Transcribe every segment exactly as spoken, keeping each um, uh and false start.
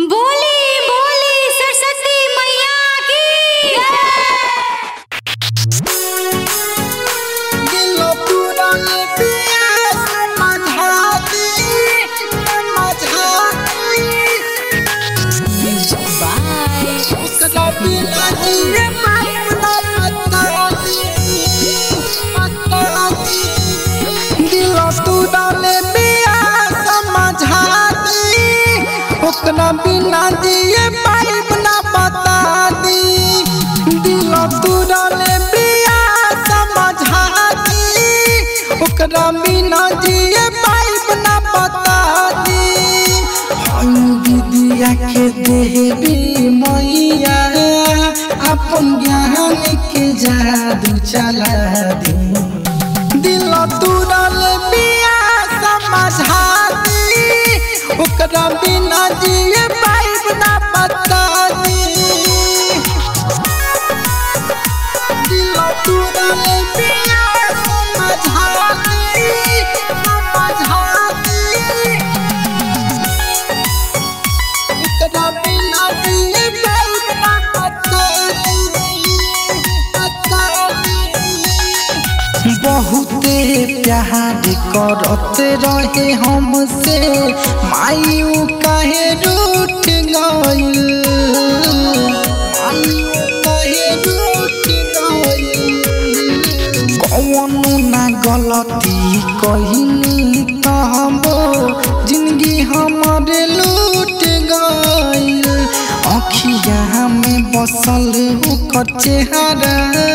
बोली बोली सरस्वती मैया की दिलो पूरा ले पिया समझाती समझाती म्यूजिक बाय उसका बिना जिए पाप ना बताती बताती दिलो पूरा ले पिया समझाती उसका बिना जिए पाप ना बताती दिलो पूरा ले पिया समझाती ओकरा बिना जिए पाइप ना बताती विद्या के देवी मैया अपन ज्ञान के जादू चला दी दिल तुरल पिया समझाती ओकरा बिना जिए पाइप ना बताती दिल तुरल पिया समझाती समझाती ओकरा बिना जिए पाइप ना बताती बताती बहुते प्यार करत रहे हमसे मायू काहे रूठ गइल मायू काहे रूठ गइल कौनो ना गलती कहिनी तबो जिंदगी हमारे लूट गइल अखिया में बसल ओकर चेहरा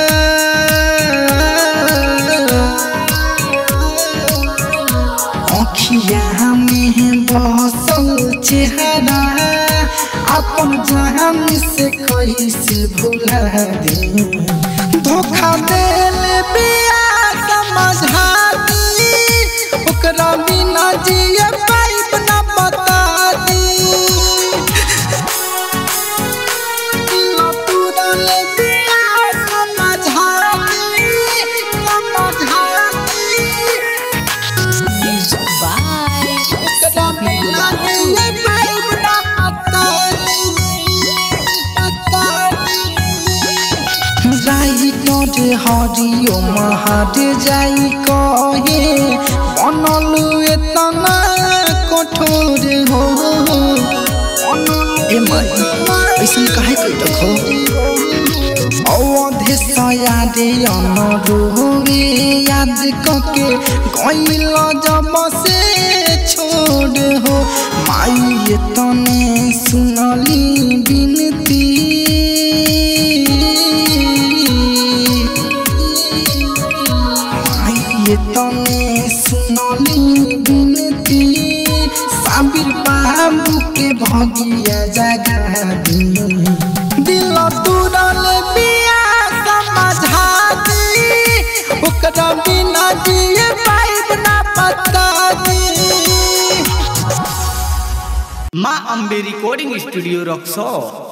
अखिया में बसल चेहरा अपन जान से कैसे भुला दे धोखा देले बिया समझाती ओकरा बिना जिए पाइप ना बताती दिल तुरल बिया समझाती समझाती म्यूजिक बाय ओकरा बिना जिए पाइप ना बताती बताती राई तोरे हरियो महाद जाई कहे बनल एतना कठोर हो ए माई ऐसन काहे कइल हो अवधे सयादे अनरूरे याद कके गइल जब से छोड़ हो माई तने सुनली बिनती माई तने सुनली बिनती साबिर बाबू के भगिया जगा दी दिल तुरल बिया समझाती ओकरा बिना जिए पाइप ना बताती माँ अम्बे रिकॉर्डिंग स्टूडियो रक्सौल।